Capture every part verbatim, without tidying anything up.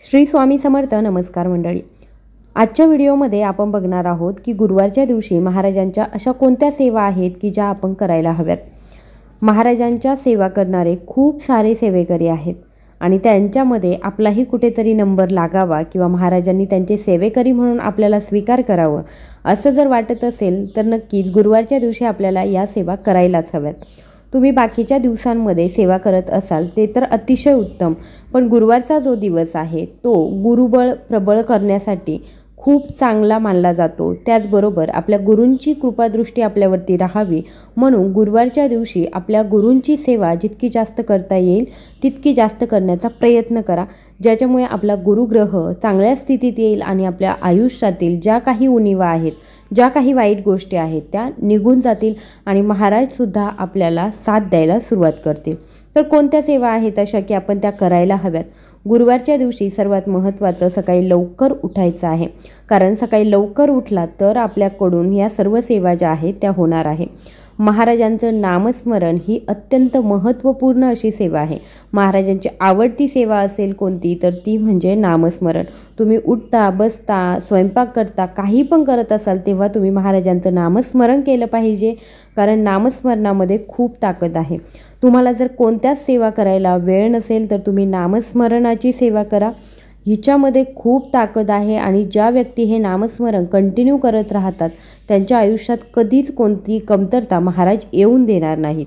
श्री स्वामी समर्थ. नमस्कार मंडळी. आजच्या व्हिडिओमध्ये आपण बघणार आहोत की गुरुवारच्या दिवशी महाराजांच्या अशा कोणत्या सेवा आहेत की ज्या आपण करायला हव्यात. महाराजांच्या सेवा करणारे खूप सारे सेवेकरी आहेत आणि त्यांच्यामध्ये आपलाही कुठेतरी नंबर लागावा किंवा महाराजांनी त्यांचे सेवेकरी म्हणून आपल्याला स्वीकार करावं असं जर वाटत असेल तर नक्कीच गुरुवारच्या दिवशी आपल्याला या सेवा करायलाच हव्यात. तुम्ही बाकीच्या दिवसांमध्ये सेवा करत असाल ते तर अतिशय उत्तम, पण गुरुवारचा जो दिवस आहे तो गुरुबळ प्रबळ करण्यासाठी खूप चांगला मानला जातो. त्याचबरोबर आपल्या गुरूंची कृपादृष्टी आपल्यावरती राहावी म्हणून गुरुवारच्या दिवशी आपल्या गुरूंची सेवा जितकी जास्त करता येईल तितकी जास्त करण्याचा प्रयत्न करा, ज्याच्यामुळे आपला गुरुग्रह चांगल्या स्थितीत येईल आणि आपल्या आयुष्यातील ज्या काही उणिवा आहेत, ज्या काही वाईट गोष्टी आहेत त्या निघून जातील आणि महाराजसुद्धा आपल्याला साथ द्यायला सुरुवात करतील. तर कोणत्या सेवा आहेत अशा की आपण त्या करायला हव्यात. गुरुवारच्या दिवशी सर्वात महत्त्वाचं सकाळी लवकर उठायचं आहे, कारण सकाळी लवकर उठला तर आपल्याकडून या सर्व सेवा ज्या आहेत त्या होणार आहे. महाराजांचं नामस्मरण ही अत्यंत महत्त्वपूर्ण अशी सेवा आहे. महाराजांची आवडती सेवा असेल कोणती तर ती म्हणजे नामस्मरण. तुम्ही उठता, बसता, स्वयंपाक करता, काही पण करत असाल तेव्हा तुम्ही महाराजांचं नामस्मरण केलं पाहिजे, कारण नामस्मरणामध्ये खूप ताकद आहे. तुम्हाला जर कोणत्याच सेवा करायला वेळ नसेल तर तुम्ही नामस्मरणाची सेवा करा. हिच्यामध्ये खूप ताकद आहे आणि ज्या व्यक्ती हे नामस्मरण कंटिन्यू करत राहतात त्यांच्या आयुष्यात कधीच कोणती कमतरता महाराज येऊन देणार नाहीत.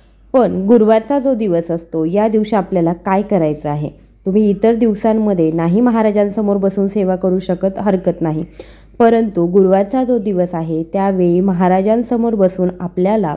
पण गुरुवारचा जो दिवस असतो या दिवशी आपल्याला काय करायचं आहे. तुम्ही इतर दिवसांमध्ये नाही महाराजांसमोर बसून सेवा करू शकत, हरकत नाही, परंतु गुरुवारचा जो दिवस आहे त्यावेळी महाराजांसमोर बसून आपल्याला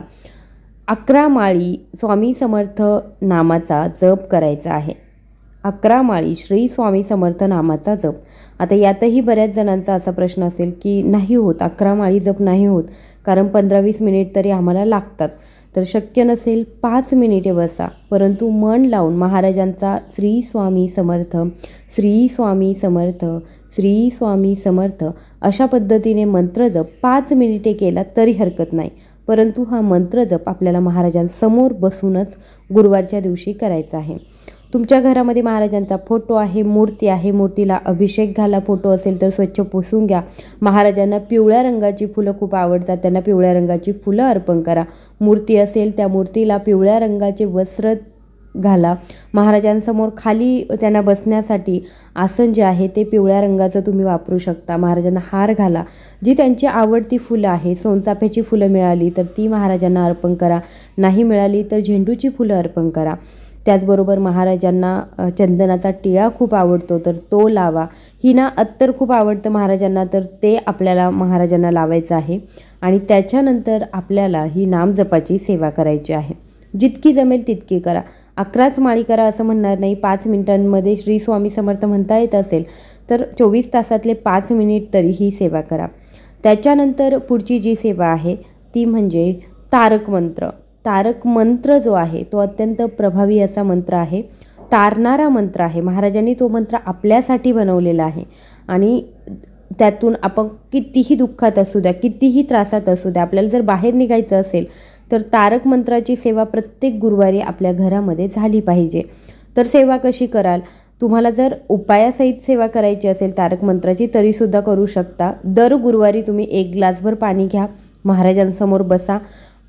अकरा माळी स्वामी समर्थ नामाचा जप करायचा आहे. अकरा माळी श्री स्वामी समर्थ नामाचा जप. आता यातही बऱ्याच जणांचा असा प्रश्न असेल की नाही होत, अकरा माळी जप नाही होत, कारण पंधरा वीस मिनिट तरी आम्हाला लागतात. तर शक्य नसेल पाच मिनिटे बसा, परंतु मन लावून महाराजांचा श्री स्वामी समर्थ, श्री स्वामी समर्थ, श्री स्वामी समर्थ अशा पद्धतीने मंत्र जप पाच मिनिटे केला तरी हरकत नाही, परंतु हा मंत्र जप आपल्याला महाराजांसमोर बसूनच गुरुवारच्या दिवशी करायचा आहे. तुमच्या घरामध्ये महाराजांचा फोटो आहे, मूर्ती आहे, मूर्तीला अभिषेक घाला. फोटो असेल तर स्वच्छ पुसून घ्या. महाराजांना पिवळ्या रंगाची फुलं खूप आवडतात, त्यांना पिवळ्या रंगाची फुलं अर्पण करा. मूर्ती असेल त्या मूर्तीला पिवळ्या रंगाचे वस्त्र घाला. महाराजांसमोर खाली त्यांना बसण्यासाठी आसन जे आहे ते पिवळ्या रंगाचं तुम्ही वापरू शकता. महाराजांना हार घाला. जी त्यांची आवडती फुलं आहे, सोनचाफ्याची फुलं मिळाली तर ती महाराजांना अर्पण करा, नाही मिळाली तर झेंडूची फुलं अर्पण करा. त्याचबरोबर महाराजांना चंदनाचा टिळा खूप आवडतो तर तो लावा. हिना अत्तर खूप आवडतं महाराजांना तर ते आपल्याला महाराजांना लावायचं आहे. आणि त्याच्यानंतर आपल्याला ही नामजपाची सेवा करायची आहे. जितकी जमेल तितकी करा. अकराच माळी करा असं म्हणणार नाही. पाच मिनिटांमध्ये श्री स्वामी समर्थ म्हणता येत असेल तर चोवीस तासातले पाच मिनिट तरी ही सेवा करा. त्याच्यानंतर पुढची जी सेवा आहे ती म्हणजे तारक मंत्र. तारक मंत्र जो आहे तो अत्यंत प्रभावी असा मंत्र आहे, तारणारा मंत्र आहे. महाराजांनी तो मंत्र आपल्यासाठी बनवलेला आहे आणि त्यातून आपण कितीही दुःखात असू द्या, कितीही त्रासात असू द्या, आपल्याला जर बाहेर निघायचं असेल तर तारक मंत्राची सेवा प्रत्येक गुरुवारी आपल्या घरामध्ये झाली पाहिजे. तर सेवा कशी कराल. तुम्हाला जर उपायासहित सेवा करायची असेल तारक मंत्राची तरीसुद्धा करू शकता. दर गुरुवारी तुम्ही एक ग्लासभर पाणी घ्या, महाराजांसमोर बसा,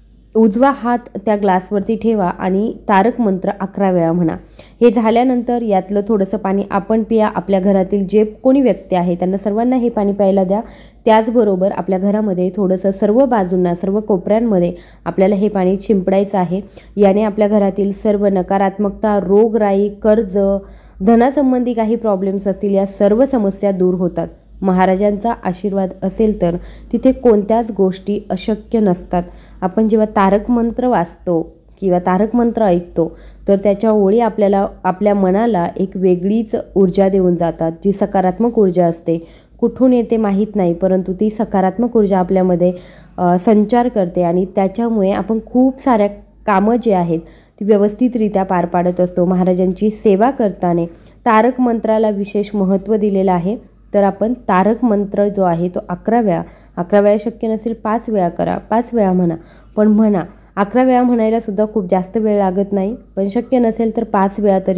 उजवा हात त्या ग्लासवरती ठेवा आणि तारक मंत्र अकरा वेळा म्हणा. हे झाल्यानंतर यातलं थोडंसं पाणी आपण पिया. आपल्या घरातील जे कोणी व्यक्ती आहे त्यांना सर्वांना हे पाणी प्यायला द्या. त्याचबरोबर आपल्या घरामध्ये थोडंसं सर्व बाजूंना, सर्व कोपऱ्यांमध्ये आपल्याला हे पाणी शिंपडायचं आहे. याने आपल्या घरातील सर्व नकारात्मकता, रोगराई, कर्ज, धनासंबंधी काही प्रॉब्लेम्स असतील या सर्व समस्या दूर होतात. महाराजांचा आशीर्वाद असेल तर तिथे कोणत्याच गोष्टी अशक्य नसतात. आपण जेव्हा तारक मंत्र वाचतो किंवा तारक मंत्र ऐकतो तर त्याच्या ओळी आपल्याला आपल्या मनाला एक वेगळीच ऊर्जा देऊन जातात, जी सकारात्मक ऊर्जा असते. कुठून येते माहीत नाही, परंतु ती सकारात्मक ऊर्जा आपल्यामध्ये संचार करते आणि त्याच्यामुळे आपण खूप साऱ्या कामं जी आहेत ती व्यवस्थितरित्या पार पाडत असतो. महाराजांची सेवा करताना तारक मंत्राला विशेष महत्त्व दिलेलं आहे. तर आपण तारक मंत्र जो आहे तो अकरा वेळा, अकरा वेळा शक्य नसेल पाच वेळा करा, पाच वेळा म्हणा, पण म्हणा. अकरा वेळा म्हणायला सुद्धा खूप जास्त वेळ लागत नाही, पण शक्य नसेल तर पाच वेळा तरी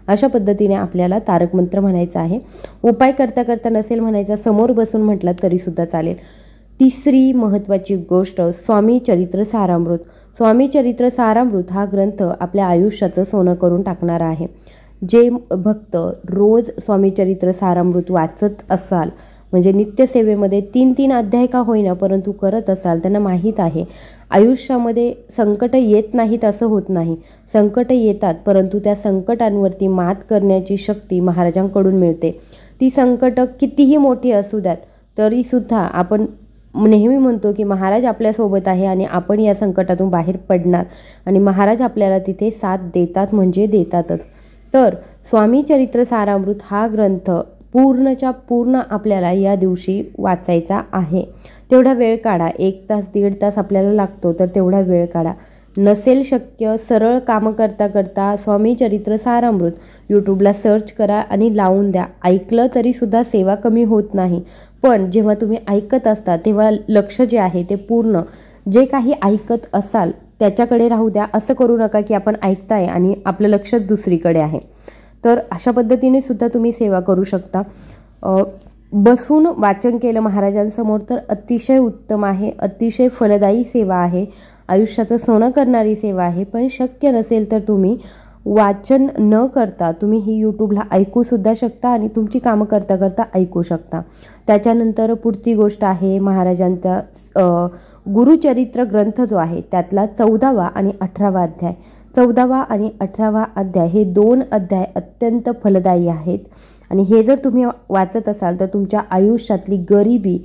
अशा पद्धतीने आपल्याला तारक मंत्र म्हणायचा आहे. उपाय करता करता नसेल म्हणायचा, समोर बसून म्हटलात तरीसुद्धा चालेल. तिसरी महत्त्वाची गोष्ट, स्वामी चरित्र सारामृत. स्वामी चरित्र सारामृत हा ग्रंथ आपल्या आयुष्याचं सोनं करून टाकणारा आहे. जे भक्त रोज स्वामी चरित्र सारामृत वाचत असाल, म्हणजे नित्यसेवेमध्ये तीन तीन अध्याय का होईना परंतु करत असाल, त्यांना माहीत आहे आयुष्यामध्ये संकट येत नाहीत असं होत नाही. संकट येतात, परंतु त्या संकटांवरती मात करण्याची शक्ती महाराजांकडून मिळते. ती संकट कितीही मोठी असू द्यात तरीसुद्धा आपण नेहमी म्हणतो की महाराज आपल्यासोबत आहे आणि आपण या संकटातून बाहेर पडणार, आणि महाराज आपल्याला तिथे साथ देतात म्हणजे देतातच. तर स्वामी चरित्र सारामृत हा ग्रंथ पूर्णच्या पूर्ण आपल्याला या दिवशी वाचायचा आहे. तेवढा वेळ काढा, एक तास दीड तास आपल्याला लागतो, तर तेवढा वेळ काढा. नसेल शक्य, सरळ कामं करता करता स्वामी चरित्र सारामृत यूट्यूबला सर्च करा आणि लावून द्या. ऐकलं तरीसुद्धा सेवा कमी होत नाही, पण जेव्हा तुम्ही ऐकत असता तेव्हा लक्ष जे आहे ते पूर्ण जे काही ऐकत असाल त्याच्याकडे राहू द्या. असं करू नका की आपण ऐकताय आणि आपलं लक्ष दुसरीकडे आहे. तर अशा पद्धतीने सुद्धा तुम्ही सेवा करू शकता. बसून वाचन केलं महाराजांसमोर तर अतिशय उत्तम आहे, अतिशय फलदायी सेवा आहे, आयुष्याचं सोनं करणारी सेवा आहे. पण शक्य नसेल तर तुम्ही वाचन न करता तुम्ही ही यूट्यूबला ऐकूसुद्धा शकता आणि तुमची कामं करता करता ऐकू शकता. त्याच्यानंतर पुढची गोष्ट आहे महाराजांचा गुरुचरित्र ग्रंथ जो आहे त्यातला चौदावा आणि अठरावा अध्याय. चौदावा आणि अठरावा अध्याय हे दोन अध्याय अत्यंत फलदायी आहेत, आणि हे जर तुम्ही वाचत असाल तर तुमच्या आयुष्यातली गरिबी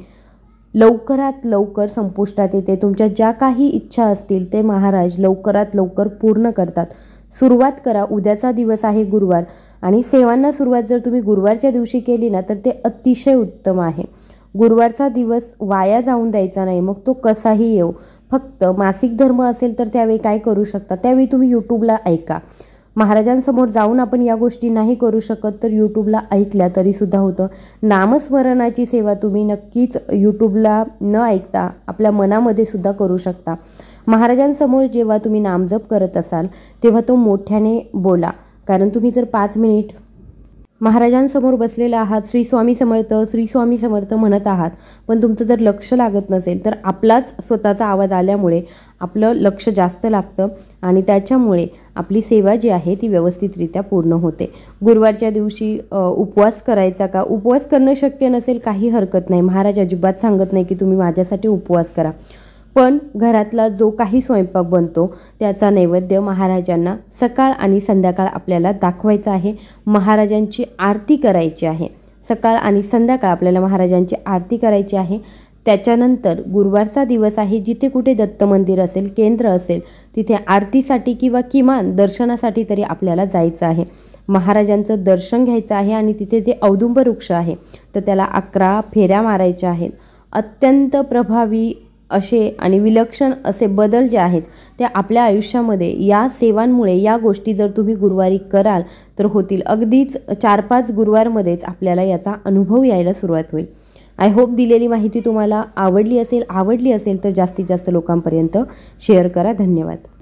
लवकरात लवकर संपुष्टात येते. तुमच्या ज्या काही इच्छा असतील ते महाराज लवकरात लवकर पूर्ण करतात. सुरुवात करा. उद्याचा दिवस आहे गुरुवार, आणि सेवांना सुरुवात जर तुम्ही गुरुवारच्या दिवशी केली ना तर ते अतिशय उत्तम आहे. गुरुवारचा दिवस वाया जाऊन द्यायचा नाही, मग तो कसाही येऊ. फक्त मासिक धर्म असेल तर त्यावेळी काय करू शकता, त्यावेळी तुम्ही यूट्यूबला ऐका. महाराजांसमोर जाऊन आपण या गोष्टी नाही करू शकत तर यूट्यूबला ऐकल्या तरीसुद्धा होतं. नामस्मरणाची सेवा तुम्ही नक्कीच यूट्यूबला न ऐकता आपल्या मनामध्ये सुद्धा करू शकता. महाराजांसमोर जेव्हा तुम्ही नामजप करत असाल तेव्हा तो मोठ्याने बोला, कारण तुम्ही जर पाच मिनिट महाराजांसमोर बसलेला आहात, श्री स्वामी समर्थ श्री स्वामी समर्थ म्हणत आहात, पण तुमचं जर लक्ष लागत नसेल तर आपलाच स्वतःचा आवाज आल्यामुळे आपलं लक्ष जास्त लागतं आणि त्याच्यामुळे आपली सेवा जी आहे ती व्यवस्थितरित्या पूर्ण होते. गुरुवारच्या दिवशी उपवास करायचा का? उपवास करणं शक्य नसेल काही हरकत नाही. महाराज अजिबात सांगत नाही की तुम्ही माझ्यासाठी उपवास करा, पण घरातला जो काही स्वयंपाक बनतो त्याचा नैवेद्य महाराजांना सकाळ आणि संध्याकाळ आपल्याला दाखवायचा आहे. महाराजांची आरती करायची आहे. सकाळ आणि संध्याकाळ आपल्याला महाराजांची आरती करायची आहे. त्याच्यानंतर गुरुवारचा दिवस आहे, जिथे कुठे दत्त मंदिर असेल, केंद्र असेल, तिथे आरतीसाठी किंवा किमान दर्शनासाठी तरी आपल्याला जायचं आहे. महाराजांचं दर्शन घ्यायचं आहे आणि तिथे जे औदुंब वृक्ष आहे तर त्याला अकरा फेऱ्या मारायच्या आहेत. अत्यंत प्रभावी असे आणि विलक्षण असे बदल जे आहेत ते आपल्या आयुष्यामध्ये या सेवांमुळे, या गोष्टी जर तुम्ही गुरुवारी कराल तर होतील. अगदीच चार पाच गुरुवारमध्येच आपल्याला याचा अनुभव यायला सुरुवात होईल. आय होप दिलेली माहिती तुम्हाला आवडली असेल. आवडली असेल तर जास्तीत जास्त लोकांपर्यंत शेअर करा. धन्यवाद.